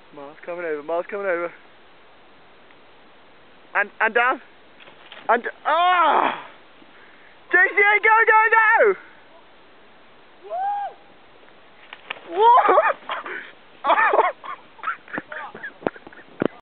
Miles coming over, Miles coming over. And down. And, ah!